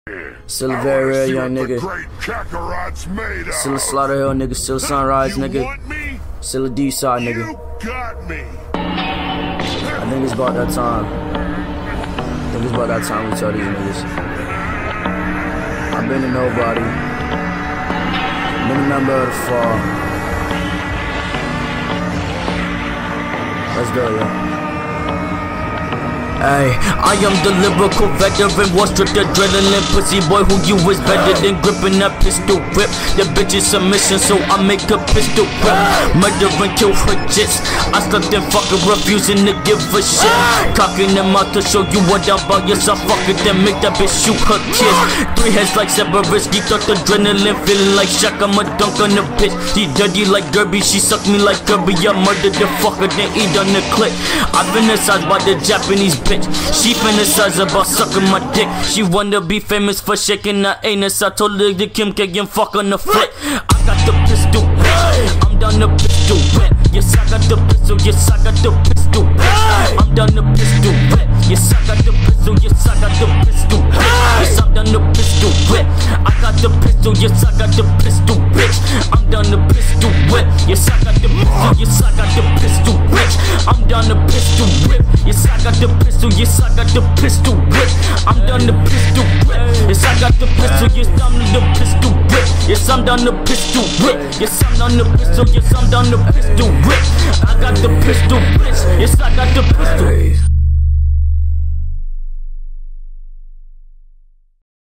Still a very real young nigga. Still a Slaughter Hill nigga. Still a Sunrise nigga. Still a D-side nigga. I think it's about that time. I think it's about that time we tell these niggas. I've been a nobody. Been a number of the fall. Let's go, yo. Ay, I am the lyrical veteran, war stripped adrenaline, pussy boy who you is better than gripping that pistol whip. The bitch is submission, so I make a pistol whip. Murder and kill her jits. I slept and fucking refusing to give a shit. Cocking them out to show you what I'm about. Yes, I fuck it, then make that bitch shoot her kids. 3 heads like Severisky, thought adrenaline, feeling like Shaq. I'm a dunk on the bitch. She dirty like Derby, she sucked me like Kirby. I murdered the fucker, then eat on the clip. I've been incised by the Japanese bitch. She fantasize about sucking my dick. She wanna be famous for shaking her anus. I told her to Kim K and fuck on the flick. I got the pistol, bitch. I'm down the pistol, bitch. Yes, I got the pistol. Yes, I got the pistol, bitch. I'm down the pistol, bitch. Yes, I got the pistol. Yes, I got the pistol, bitch. Yes, I'm down the pistol, bitch. I got the pistol. Yes, I got the pistol, bitch. I'm down the pistol, whip. Yes, I got the pistol. Yes, I got the pistol, bitch. I'm down the pistol, whip. Yes, I got the pistol. Yes, I got the pistol whip. I'm done the pistol whip. Yes, I got the pistol. Yes, I'm done the pistol whip. Yes, I'm done the pistol whip. Yes, I'm done the pistol. Yes, I'm done the pistol whip. I got the pistol, bitch. Yes, I got the pistol.